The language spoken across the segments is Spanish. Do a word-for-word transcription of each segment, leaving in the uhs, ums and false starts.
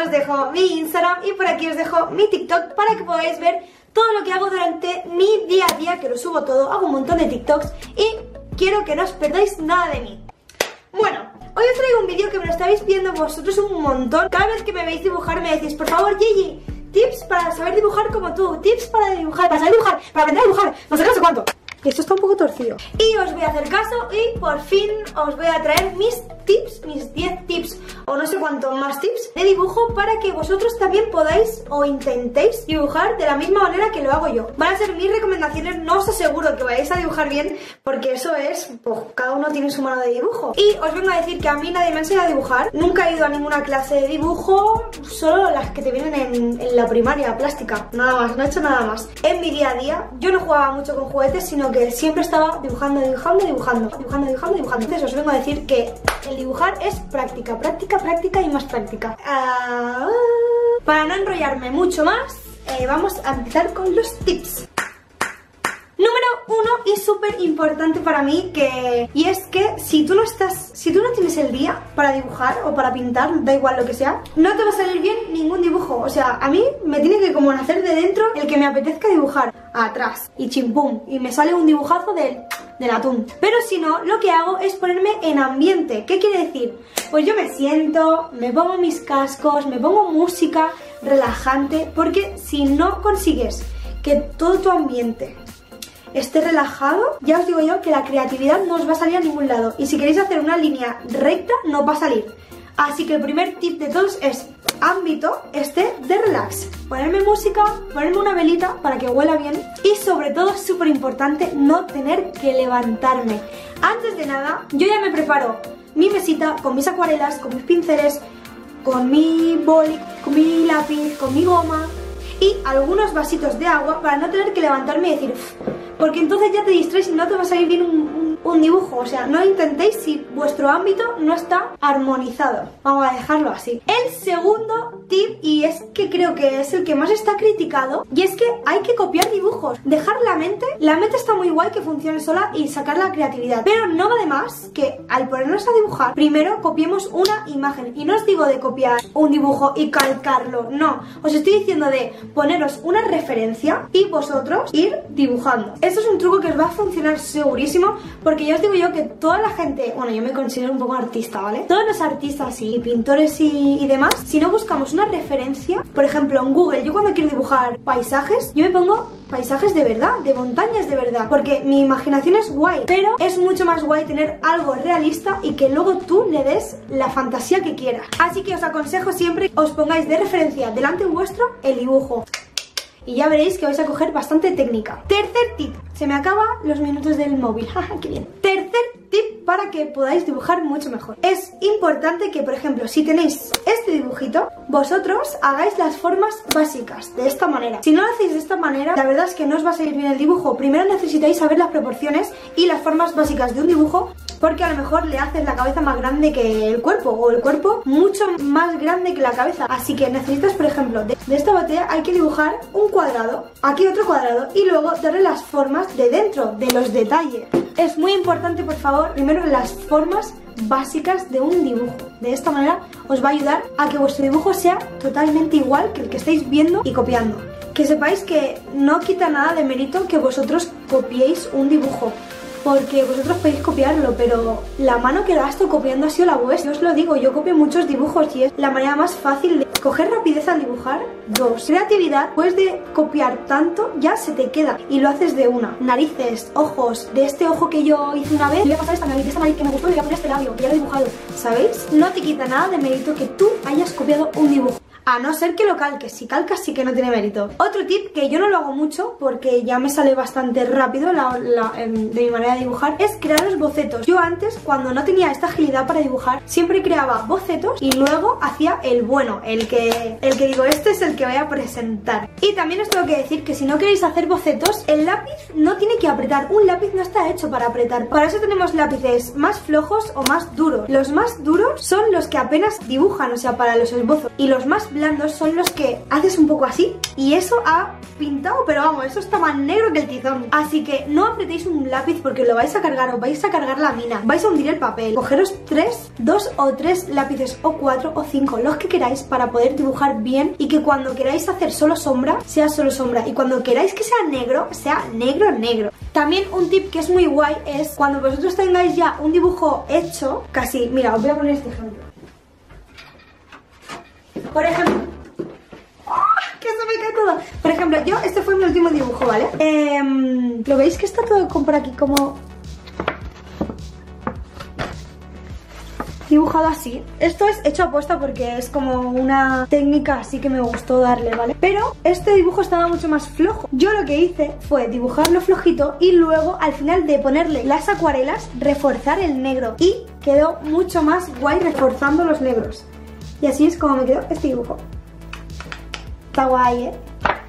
os dejo mi Instagram y por aquí os dejo mi TikTok para que podáis ver todo lo que hago durante mi día a día, que lo subo todo, hago un montón de TikToks y quiero que no os perdáis nada de mí. Bueno, hoy os traigo un vídeo que me lo estáis pidiendo vosotros un montón. Cada vez que me veis dibujar me decís, por favor, Gigi, tips para saber dibujar como tú, tips para dibujar, para saber dibujar, para aprender a dibujar, no sé, no sé cuánto. Esto está un poco torcido. Y os voy a hacer caso y por fin os voy a traer mis tips, mis diez tips o no sé cuánto más tips de dibujo para que vosotros también podáis o intentéis dibujar de la misma manera que lo hago yo. Van a ser mis recomendaciones, no os aseguro que vayáis a dibujar bien porque eso es, pues cada uno tiene su mano de dibujo. Y os vengo a decir que a mí nadie me ha enseñado a dibujar, nunca he ido a ninguna clase de dibujo, solo las que te vienen en, en la primaria, plástica, nada más, no he hecho nada más. En mi día a día yo no jugaba mucho con juguetes, sino que siempre estaba dibujando, dibujando, dibujando, dibujando, dibujando, dibujando. Entonces os vengo a decir que el dibujar es práctica, práctica, práctica y más práctica. Uh, para no enrollarme mucho más, eh, vamos a empezar con los tips. Número uno y súper importante para mí, que y es que si tú no estás, si tú no tienes el día para dibujar o para pintar, da igual lo que sea, no te va a salir bien ningún dibujo. O sea, a mí me tiene que como nacer de dentro el que me apetezca dibujar atrás y chimpum y me sale un dibujazo del, del atún. Pero si no, lo que hago es ponerme en ambiente. ¿Qué quiere decir? Pues yo me siento, me pongo mis cascos, me pongo música relajante, porque si no consigues que todo tu ambiente esté relajado, ya os digo yo que la creatividad no os va a salir a ningún lado. Y si queréis hacer una línea recta, no va a salir. Así que el primer tip de todos es ámbito este de relax. Ponerme música, ponerme una velita para que huela bien. Y sobre todo, es súper importante, no tener que levantarme. Antes de nada, yo ya me preparo mi mesita con mis acuarelas, con mis pinceles, con mi boli, con mi lápiz, con mi goma y algunos vasitos de agua para no tener que levantarme y decir... Porque entonces ya te distraes y no te va a salir bien un, un, un dibujo. O sea, no lo intentéis si vuestro ámbito no está armonizado. Vamos a dejarlo así. El segundo tip, y es que creo que es el que más está criticado, y es que hay que copiar dibujos. Dejar la mente, la mente está muy guay que funcione sola y sacar la creatividad. Pero no va de más que al ponernos a dibujar, primero copiemos una imagen. Y no os digo de copiar un dibujo y calcarlo, no. Os estoy diciendo de poneros una referencia y vosotros ir dibujando. Esto es un truco que os va a funcionar segurísimo, porque ya os digo yo que toda la gente, bueno, yo me considero un poco artista, ¿vale? Todos los artistas y pintores y, y demás, si no buscamos una referencia, por ejemplo en Google, yo cuando quiero dibujar paisajes, yo me pongo paisajes de verdad, de montañas de verdad, porque mi imaginación es guay, pero es mucho más guay tener algo realista y que luego tú le des la fantasía que quieras. Así que os aconsejo siempre que os pongáis de referencia delante vuestro el dibujo. Y ya veréis que vais a coger bastante técnica. Tercer tip. Se me acaban los minutos del móvil. ¡Qué bien! Tercer tip para que podáis dibujar mucho mejor. Es importante que, por ejemplo, si tenéis este dibujito, vosotros hagáis las formas básicas de esta manera. Si no lo hacéis de esta manera, la verdad es que no os va a salir bien el dibujo. Primero necesitáis saber las proporciones y las formas básicas de un dibujo, porque a lo mejor le haces la cabeza más grande que el cuerpo, o el cuerpo mucho más grande que la cabeza. Así que necesitas, por ejemplo, de, de esta botella hay que dibujar un cuadrado, aquí otro cuadrado, y luego darle las formas de dentro, de los detalles. Es muy importante, por favor, primero las formas básicas de un dibujo. De esta manera os va a ayudar a que vuestro dibujo sea totalmente igual que el que estáis viendo y copiando. Que sepáis que no quita nada de mérito que vosotros copiéis un dibujo, porque vosotros podéis copiarlo, pero la mano que gasto copiando ha sido la vuestra. Yo os lo digo, yo copio muchos dibujos y es la manera más fácil de coger rapidez al dibujar. Dos, creatividad. Después de copiar tanto, ya se te queda y lo haces de una. Narices, ojos, de este ojo que yo hice una vez, le voy a pasar esta nariz, esta nariz que me gustó y le voy a poner este labio, que ya lo he dibujado. ¿Sabéis? No te quita nada de mérito que tú hayas copiado un dibujo. A no ser que lo calques, si calcas sí que no tiene mérito. Otro tip, que yo no lo hago mucho porque ya me sale bastante rápido la, la, de mi manera de dibujar, es crear los bocetos. Yo antes, cuando no tenía esta agilidad para dibujar, siempre creaba bocetos y luego hacía el bueno, el que, el que digo, este es el que voy a presentar. Y también os tengo que decir que si no queréis hacer bocetos, el lápiz no tiene que apretar. Un lápiz no está hecho para apretar. Para eso tenemos lápices más flojos o más duros. Los más duros son los que apenas dibujan, o sea, para los esbozos. Y los más blancos blandos son los que haces un poco así y eso ha pintado, pero vamos, eso está más negro que el tizón. Así que no apretéis un lápiz porque lo vais a cargar, os vais a cargar la mina, vais a hundir el papel. Cogeros tres, dos o tres lápices o cuatro o cinco, los que queráis, para poder dibujar bien y que cuando queráis hacer solo sombra, sea solo sombra, y cuando queráis que sea negro, sea negro, negro. También un tip que es muy guay es cuando vosotros tengáis ya un dibujo hecho, casi, mira, os voy a poner este ejemplo. Por ejemplo, ¡oh, que se me cae todo! Por ejemplo, yo, este fue mi último dibujo, ¿vale? Eh, ¿Lo veis que está todo por aquí como dibujado así? Esto es hecho a posta porque es como una técnica así que me gustó darle, ¿vale? Pero este dibujo estaba mucho más flojo. Yo lo que hice fue dibujarlo flojito y luego al final de ponerle las acuarelas, reforzar el negro. Y quedó mucho más guay reforzando los negros. Y así es como me quedó este dibujo. Está guay, ¿eh?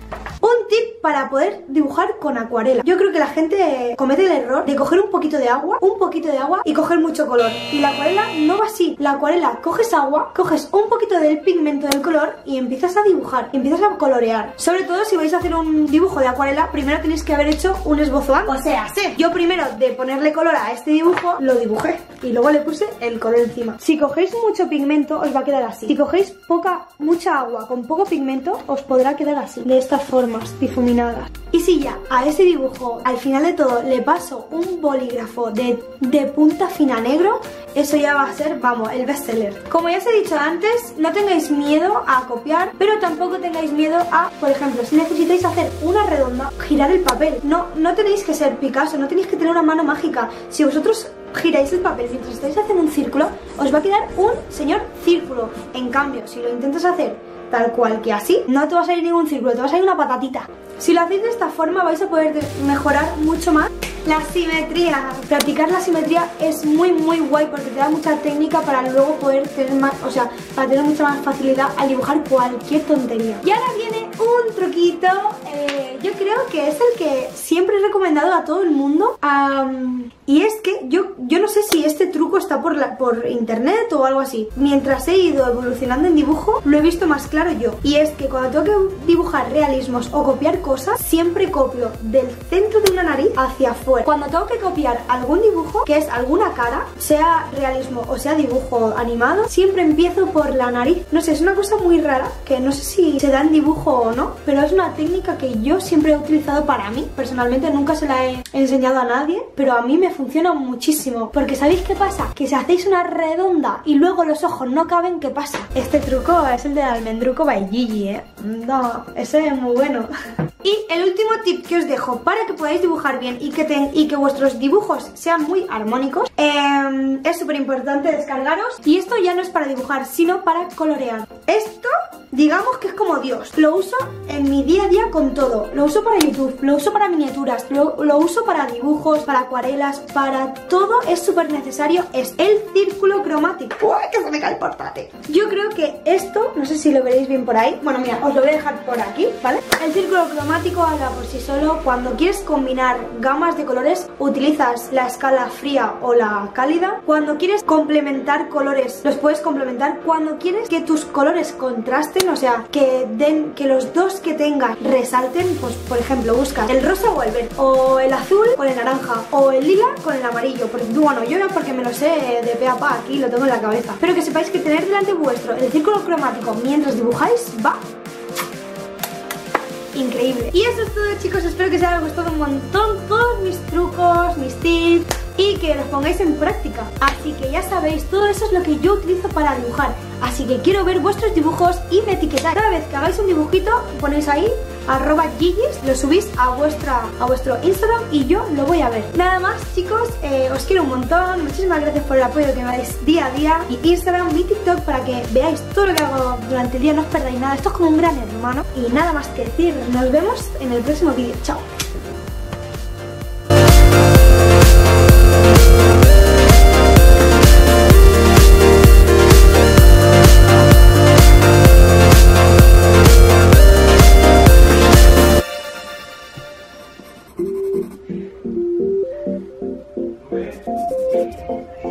Un tip para poder dibujar con acuarela. Yo creo que la gente comete el error de coger un poquito de agua, un poquito de agua y coger mucho color. Y la acuarela no va así. La acuarela, coges agua, coges un poquito del pigmento del color y empiezas a dibujar, empiezas a colorear. Sobre todo si vais a hacer un dibujo de acuarela, primero tenéis que haber hecho un esbozo antes. O sea, sí. Yo primero de ponerle color a este dibujo, lo dibujé y luego le puse el color encima. Si cogéis mucho pigmento, os va a quedar así. Si cogéis poca, mucha agua con poco pigmento, os podrá quedar así, de esta forma, difuminadas. Y si ya a ese dibujo al final de todo le paso un bolígrafo de, de punta fina negro, eso ya va a ser, vamos, el bestseller. Como ya os he dicho antes, no tengáis miedo a copiar, pero tampoco tengáis miedo a, por ejemplo, si necesitáis hacer una redonda, girar el papel. No, no tenéis que ser Picasso, no tenéis que tener una mano mágica. Si vosotros giráis el papel mientras estáis haciendo un círculo, os va a quedar un señor círculo. En cambio, si lo intentas hacer tal cual que así, no te va a salir ningún círculo, te va a salir una patatita. Si lo hacéis de esta forma vais a poder mejorar mucho más la simetría. Practicar la simetría es muy muy guay porque te da mucha técnica para luego poder tener más, o sea, para tener mucha más facilidad al dibujar cualquier tontería. Y ahora viene un truquito, eh, yo creo que es el que siempre he recomendado a todo el mundo, um, y es que yo, yo no sé si este truco está por, la, por internet o algo así. Mientras he ido evolucionando en dibujo, lo he visto más claro yo. Y es que cuando tengo que dibujar realismos o copiar cosas, siempre copio del centro de una nariz hacia afuera. Cuando tengo que copiar algún dibujo, que es alguna cara, sea realismo o sea dibujo animado, siempre empiezo por la nariz. No sé, es una cosa muy rara, que no sé si se da en dibujo o no, pero es una técnica que yo siempre he utilizado para mí. Personalmente nunca se la he enseñado a nadie, pero a mí me funciona muchísimo. Porque ¿sabéis qué pasa? Que si hacéis una redonda y luego los ojos no caben, ¿qué pasa? Este truco es el del almendruco by Gigi, ¿eh? No, ese es muy bueno. Y el último tip que os dejo para que podáis dibujar bien y que, ten, y que vuestros dibujos sean muy armónicos, eh, es súper importante descargaros. Y esto ya no es para dibujar, sino para colorear. Esto, digamos que es como Dios. Lo uso en mi día a día con todo. Lo uso para YouTube, lo uso para miniaturas, lo, lo uso para dibujos, para acuarelas, para todo es súper necesario. Es el círculo cromático. ¡Uy, que se me cae el portátil! Yo creo que esto, no sé si lo veréis bien por ahí. Bueno, mira, os lo voy a dejar por aquí, ¿vale? El círculo cromático habla por sí solo. Cuando quieres combinar gamas de colores, utilizas la escala fría o la cálida. Cuando quieres complementar colores, los puedes complementar. Cuando quieres que tus colores contrasten, o sea, que den, que los dos que tengas resalten, pues por ejemplo buscas el rosa o el verde, o el azul con el naranja, o el lila con el amarillo. Porque, bueno, yo no, porque me lo sé de pe a pa, aquí lo tengo en la cabeza. Pero que sepáis que tener delante vuestro el círculo cromático mientras dibujáis va increíble. Y eso es todo, chicos, espero que os haya gustado un montón todos mis trucos, mis tips, y que los pongáis en práctica. Así que ya sabéis, todo eso es lo que yo utilizo para dibujar. Así que quiero ver vuestros dibujos y me etiquetáis. Cada vez que hagáis un dibujito, ponéis ahí arroba Gigis, lo subís a, vuestra, a vuestro Instagram y yo lo voy a ver. Nada más, chicos, eh, os quiero un montón. Muchísimas gracias por el apoyo que me dais día a día. Mi Instagram, mi TikTok, para que veáis todo lo que hago durante el día, no os perdáis nada. Esto es como un gran hermano. Y nada más que decir, nos vemos en el próximo vídeo. Chao. We'll be right back.